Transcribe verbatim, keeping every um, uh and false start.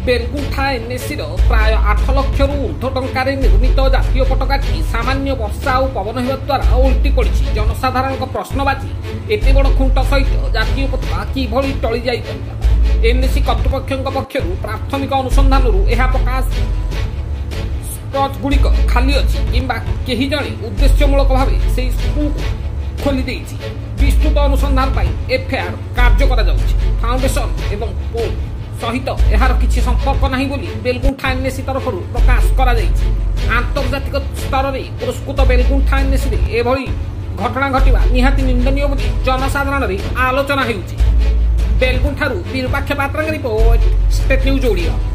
ବେଲଗୁଣ୍ଠା ଏନ୍ଏସିର ପ୍ରାୟ ଆଠ ଲକ୍ଷରୁ ଉର୍ଦ୍ଧ୍ୱ ଟଙ୍କାରେ ନିର୍ମିତ ଜାତୀୟ ପତାକାଟି ସାମାନ୍ୟ ବର୍ଷା ଆଉ ପବନ ହେବା ଦ୍ୱାରା ଓଲଟି ପଡ଼ିଛି। ଜନସାଧାରଣଙ୍କ ପ୍ରଶ୍ନବାଚୀ, ଏତେ ବଡ଼ ଖୁଣ୍ଟ ସହିତ ଜାତୀୟ ପତାକା କିଭଳି ଟଳି ଯାଇପାରିବ? ଏନ୍ଏସି କର୍ତ୍ତୃପକ୍ଷଙ୍କ ପକ୍ଷରୁ ପ୍ରାଥମିକ ଅନୁସନ୍ଧାନରୁ ଏହା ପ୍ରକାଶ ସ୍ପଟ୍ଗୁଡ଼ିକ ଖାଲି ଅଛି କିମ୍ବା କେହି ଜଣେ ଉଦ୍ଦେଶ୍ୟମୂଳକ ଭାବେ ସେହି ସ୍କ୍ରୁକୁ ଖୋଲି ଦେଇଛି। ବିସ୍ତୃତ ଅନୁସନ୍ଧାନ ପାଇଁ ଏଫ୍ଆଇଆର୍ କାର୍ଯ୍ୟ କରାଯାଉଛି। ଫାଉଣ୍ଡେସନ ଏବଂ ପୋଲ ସହିତ ଏହାର କିଛି ସମ୍ପର୍କ ନାହିଁ ବୋଲି ବେଲଗୁଣ୍ଠା ଏନ୍ଏସି ତରଫରୁ ପ୍ରକାଶ କରାଯାଇଛି। ଆନ୍ତର୍ଜାତିକ ସ୍ତରରେ ପୁରସ୍କୃତ ବେଲଗୁଣ୍ଠା ଏନ୍ଏସିରେ ଏଭଳି ଘଟଣା ଘଟିବା ନିହାତି ନିନ୍ଦନୀୟ ବୋଲି ଜନସାଧାରଣରେ ଆଲୋଚନା ହେଉଛି। ବେଲଗୁଣ୍ଠାରୁ ବିରୁପାକ୍ଷ ପାତ୍ରଙ୍କ ରିପୋର୍ଟ, ଷ୍ଟେଟ୍ ନ୍ୟୁଜ୍ ଓଡ଼ିଆ।